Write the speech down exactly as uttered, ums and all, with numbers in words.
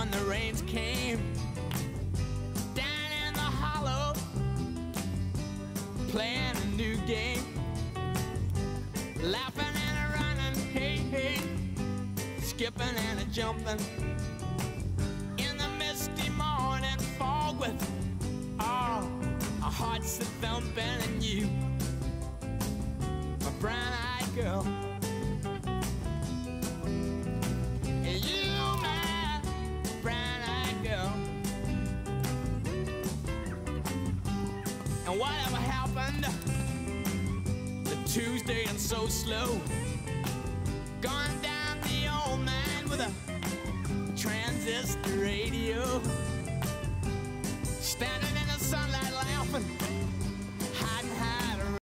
when the rains came. Down in the hollow, playing a new game, laughing and a running, hey, hey, skipping and a jumping. In the misty morning fog with oh, our hearts a thumping, and you, my brown-eyed girl, you, my brown-eyed girl. And whatever happened to Tuesday and so slow, gone down the old man with a transistor radio, standing in the sunlight laughing,